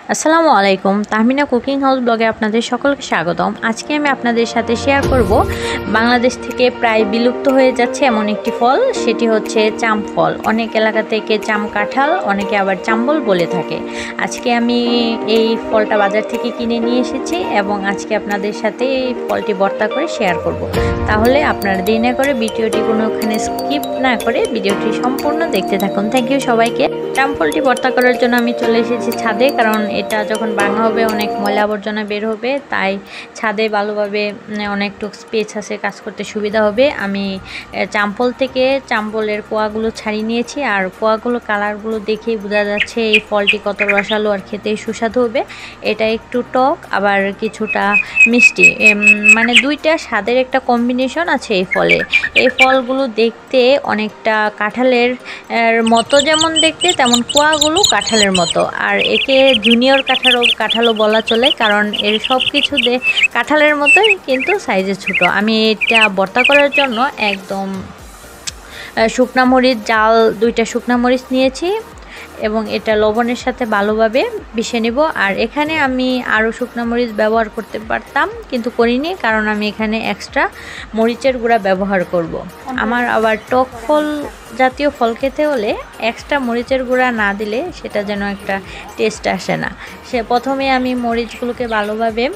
আসসালামু আলাইকুম, Tahmina cooking house ব্লগে আপনাদের সকলকে স্বাগতম। আজকে আমি আপনাদের সাথে শেয়ার করব বাংলাদেশ থেকে প্রায় বিলুপ্ত হয়ে যাচ্ছে এমন একটি ফল, সেটি হচ্ছে চাম ফল। অনেক এলাকা থেকে চাম কাঁঠাল, অনেকে আবার চাম্বল বলে থাকে। আজকে আমি এই ফলটা বাজার থেকে কিনে নিয়ে এসেছি এবং আজকে আপনাদের সাথে এই ফলটি ভর্তা করে শেয়ার করব। তাহলে আপনারা দেরি না করে ভিডিওটি কোনোখানে স্কিপ না করে ভিডিওটি সম্পূর্ণ দেখতে থাকুন। থ্যাংক ইউ সবাইকে। চাম ফলটি ভর্তা করার জন্য আমি চলে এসেছি ছাদে, কারণ এটা যখন ভাঙা হবে অনেক ময়লা আবর্জনা বের হবে, তাই ছাদে ভালোভাবে অনেকটুক স্পেস আছে, কাজ করতে সুবিধা হবে। আমি চাম্পল থেকে চাম্পলের কোয়াগুলো ছাড়িয়ে নিয়েছি, আর কোয়াগুলো কালারগুলো দেখেই বোঝা যাচ্ছে এই ফলটি কত রসালো আর খেতে সুস্বাদু হবে। এটা একটু টক আবার কিছুটা মিষ্টি, মানে দুইটা স্বাদের একটা কম্বিনেশন আছে এই ফলে। এই ফলগুলো দেখতে অনেকটা কাঁঠালের মতো, যেমন দেখতে তেমন কোয়াগুলো কাঁঠালের মতো, আর একে জুনিয়র কাঁঠালও বলা চলে, কারণ এর সব কিছু কাঁঠালের মতোই কিন্তু সাইজে ছোট। আমি এটা ভর্তা করার জন্য একদম শুকনা মরিচ, জাল দুইটা শুকনা মরিচ নিয়েছি এবং এটা লবণের সাথে ভালোভাবে মিশিয়ে নেব। আর এখানে আমি আরও শুকনো মরিচ ব্যবহার করতে পারতাম, কিন্তু করিনি, কারণ আমি এখানে এক্সট্রা মরিচের গুঁড়া ব্যবহার করব। আমার আবার টক ফল জাতীয় ফল খেতে হলে এক্সট্রা মরিচের গুঁড়া না দিলে সেটা যেন একটা টেস্ট আসে না। প্রথমে আমি মরিচগুলোকে ভালোভাবে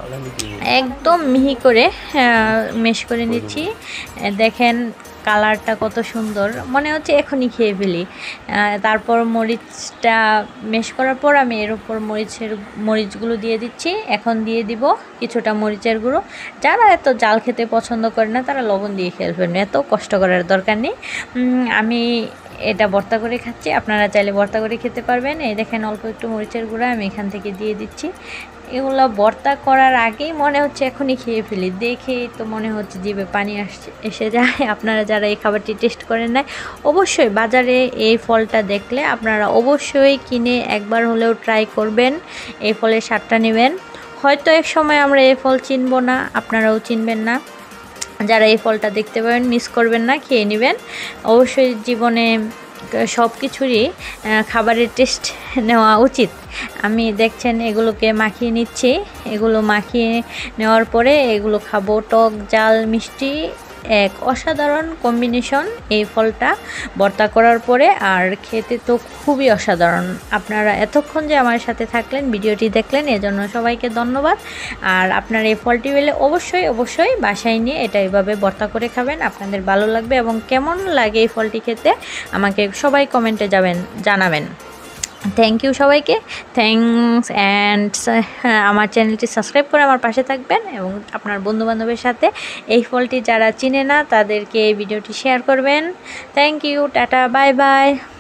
একদম মিহি করে মেশ করে নিচ্ছি। দেখেন কালারটা কত সুন্দর, মনে হচ্ছে এখনই খেয়ে ফেলি। তারপর মরিচটা মেশ করার পর আমি এর উপর মরিচগুলো দিয়ে দিচ্ছি। এখন দিয়ে দিব কিছুটা মরিচের গুঁড়ো। যারা এত জাল খেতে পছন্দ করে না তারা লবণ দিয়ে খেয়ে ফেলবেন, এত কষ্ট করার দরকার নেই। আমি এটা ভর্তা করে খাচ্ছি, আপনারা চাইলে ভর্তা করে খেতে পারবেন। এই দেখেন অল্প একটু মরিচের গুঁড়া আমি এখান থেকে দিয়ে দিচ্ছি। এগুলো ভর্তা করার আগেই মনে হচ্ছে এখনই খেয়ে ফেলি, দেখেই তো মনে হচ্ছে জিভে পানি এসে যায়। আপনারা যারা এই খাবারটি টেস্ট করেন না, অবশ্যই বাজারে এই ফলটা দেখলে আপনারা অবশ্যই কিনে একবার হলেও ট্রাই করবেন, এই ফলের স্বাদটা নেবেন। হয়তো এক সময় আমরা এই ফল চিনব না, আপনারাও চিনবেন না। যারা এই ফলটা দেখতে পাবেন মিস করবেন না, খেয়ে নেবেন। অবশ্যই জীবনে সব কিছুরই খাবারের টেস্ট নেওয়া উচিত। আমি দেখছেন এগুলোকে মাখিয়ে নিচ্ছি। এগুলো মাখিয়ে নেওয়ার পরে এগুলো খাবো। টক জাল মিষ্টি এক অসাধারণ কম্বিনেশন এই ফলটা ভর্তা করার পরে, আর খেতে তো খুবই অসাধারণ। আপনারা এতক্ষণ যে আমার সাথে থাকলেন, ভিডিওটি দেখলেন, এজন্য সবাইকে ধন্যবাদ। আর আপনার এই ফলটি পেলে অবশ্যই বাসায় নিয়ে এটা এইভাবে ভর্তা করে খাবেন, আপনাদের ভালো লাগবে। এবং কেমন লাগে এই ফলটি খেতে আমাকে সবাই কমেন্টে জানাবেন। থ্যাংক ইউ সবাইকে, থ্যাংকস। অ্যান্ড আমার চ্যানেলটি সাবস্ক্রাইব করে আমার পাশে থাকবেন এবং আপনার বন্ধুবান্ধবের সাথে এই ফলটি যারা চিনে না তাদেরকে এই ভিডিওটি শেয়ার করবেন। Thank you, tata, bye by.